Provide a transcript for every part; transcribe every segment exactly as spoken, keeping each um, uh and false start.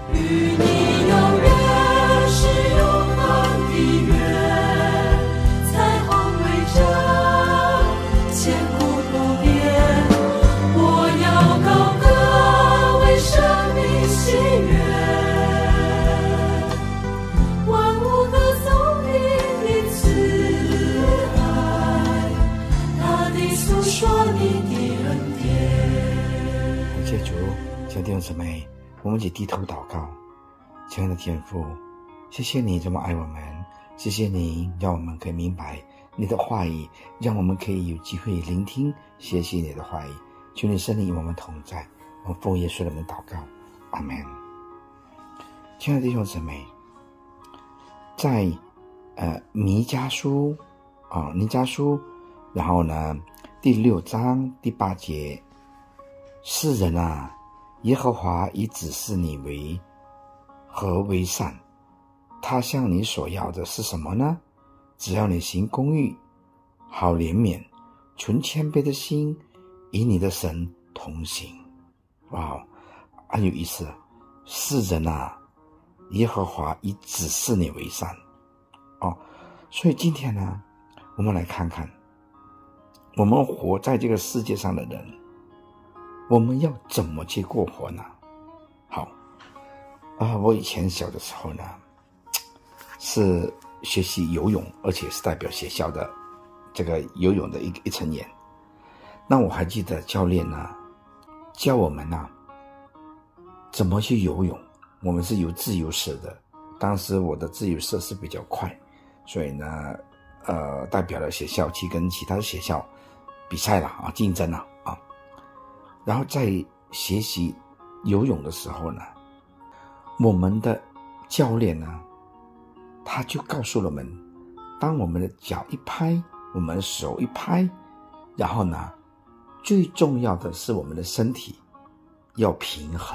与你有约是永恒的约，彩虹围着，千古不变。我要高歌为生命喜悦，万物歌颂你的慈爱，大地诉说你的恩典。 感谢主，亲爱的弟兄姊妹，我们一起低头祷告。亲爱的天父，谢谢你这么爱我们，谢谢你让我们可以明白你的话语，让我们可以有机会聆听学习你的话语。求你圣灵与我们同在，我们奉耶稣的名祷告，阿们。亲爱的弟兄姊妹，在呃弥迦书啊弥迦书，然后呢第六章第八节，世人啊，耶和华已指示你为何为善，他向你所要的是什么呢？只要你行公义，好怜悯，存谦卑的心，与你的神同行。哇，很有意思。世人啊，耶和华已指示你为善。哦，所以今天呢，我们来看看，我们活在这个世界上的人，我们要怎么去过活呢？好啊，我以前小的时候呢，是学习游泳，而且是代表学校的这个游泳的一一成员。那我还记得教练呢教我们呢怎么去游泳。我们是游自由式的，当时我的自由式是比较快，所以呢，呃，代表了学校去跟其他的学校比赛了啊，竞争了啊。然后在学习游泳的时候呢，我们的教练呢，他就告诉了我们，当我们的脚一拍，我们的手一拍，然后呢，最重要的是我们的身体要平衡，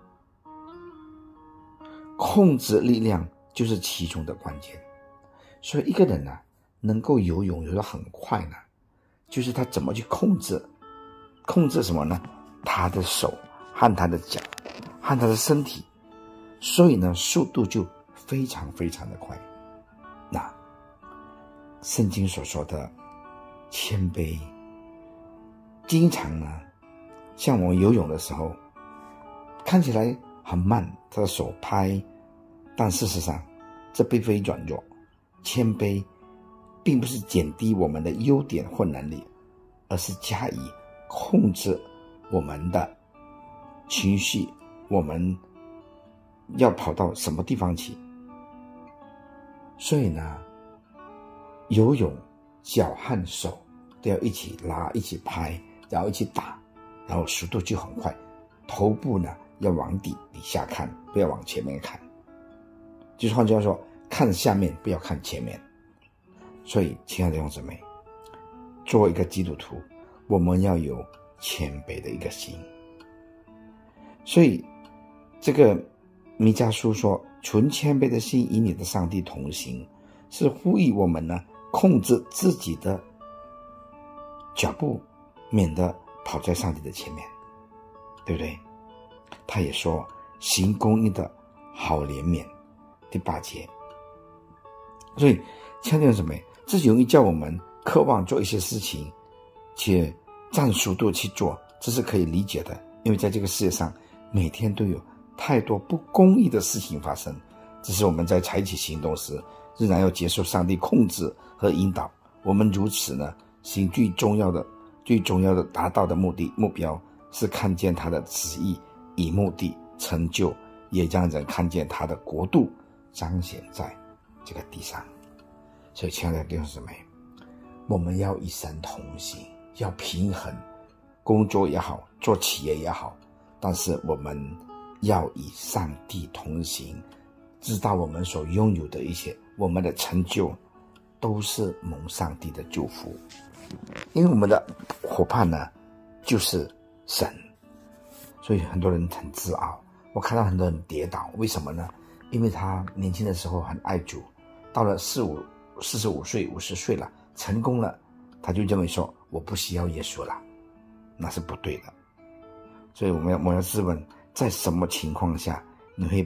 控制力量就是其中的关键。所以一个人呢，能够游泳游得很快呢，就是他怎么去控制，控制什么呢？他的手和他的脚和他的身体，所以呢，速度就非常非常的快。那圣经所说的谦卑，经常呢，像我游泳的时候，看起来很慢，他的手拍，但事实上，这并非软弱。谦卑并不是减低我们的优点或能力，而是加以控制我们的情绪，我们要跑到什么地方去。所以呢，游泳脚和手都要一起拉，一起拍，然后一起打，然后速度就很快。头部呢要往底底下看，不要往前面看，就是换句话说，看下面不要看前面。所以亲爱的弟兄姊妹，作为一个基督徒，我们要有谦卑的一个心。所以这个弥迦书说，存谦卑的心与你的上帝同行，是呼吁我们呢控制自己的脚步，免得跑在上帝的前面，对不对？他也说行公义的好怜悯，第八节。所以亲爱的弟兄姊妹，这容易叫我们渴望做一些事情，且占速度去做，这是可以理解的。因为在这个世界上每天都有太多不公义的事情发生，只是我们在采取行动时仍然要接受上帝控制和引导。我们如此呢，行最重要的最重要的达到的目的目标是看见他的旨意以目的成就，也让人看见他的国度彰显在这个地上。所以亲爱的弟兄姊妹，我们要与神同行，要平衡，工作也好，做企业也好，但是我们要与上帝同行，知道我们所拥有的一切，我们的成就都是蒙上帝的祝福。因为我们的伙伴呢就是神，所以很多人很自傲。我看到很多人跌倒，为什么呢？因为他年轻的时候很爱主，到了四五四十五岁五十岁了，成功了，他就认为说我不需要耶稣了，那是不对的。所以我们要我们要自问，在什么情况下你会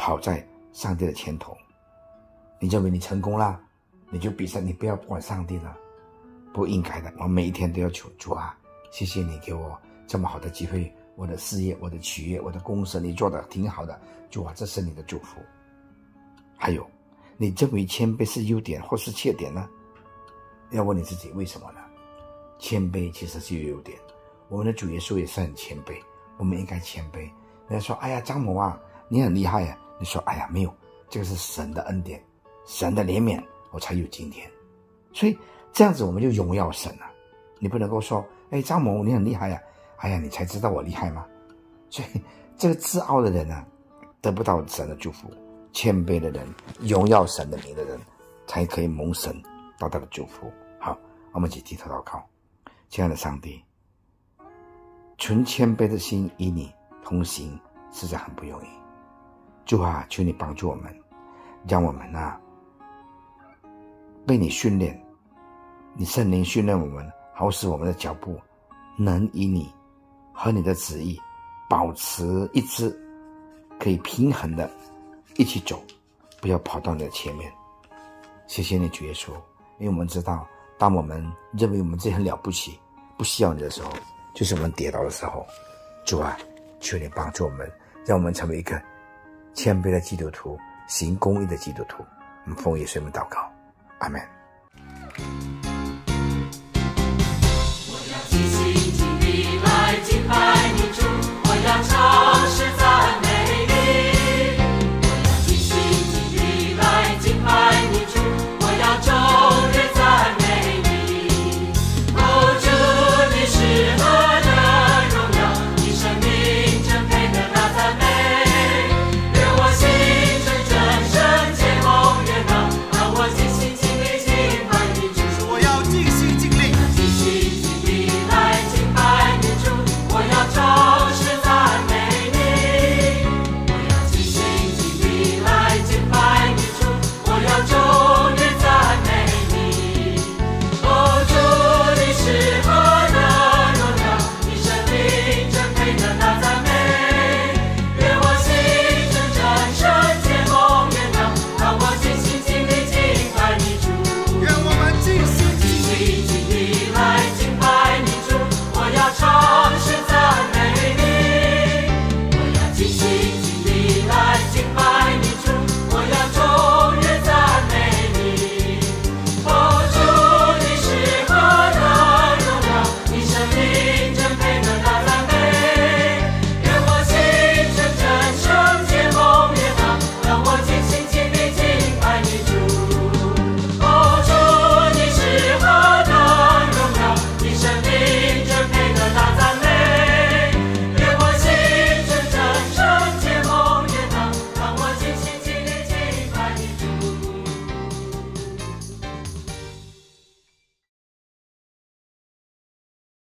跑在上帝的前头。你认为你成功了，你就比赛，你不要管上帝了，不应该的。我每一天都要求主啊，谢谢你给我这么好的机会，我的事业，我的企业，我的公司，你做的挺好的，主啊，这是你的祝福。还有，你认为谦卑是优点或是缺点呢？要问你自己为什么呢？谦卑其实是有优点，我们的主耶稣也是很谦卑，我们应该谦卑。人家说，哎呀，张某啊，你很厉害呀、啊。你说，哎呀，没有，这个是神的恩典，神的怜悯，我才有今天。所以这样子我们就荣耀神了。你不能够说，哎，张某你很厉害呀、啊，哎呀，你才知道我厉害吗？所以这个自傲的人呢、啊，得不到神的祝福。谦卑的人，荣耀神的名的人，才可以蒙神到他的祝福。好，我们一起低头祷告。亲爱的上帝，存谦卑的心与你同行，实在很不容易。主啊，求你帮助我们，让我们啊被你训练，你圣灵训练我们，好使我们的脚步能与你和你的旨意保持一致，可以平衡的一起走，不要跑到你的前面。谢谢你主耶稣，因为我们知道，当我们认为我们自己很了不起，不需要你的时候，就是我们跌倒的时候。主啊，求你帮助我们，让我们成为一个谦卑的基督徒，行公义的基督徒。我们奉耶稣名祷告，阿们。 我要继续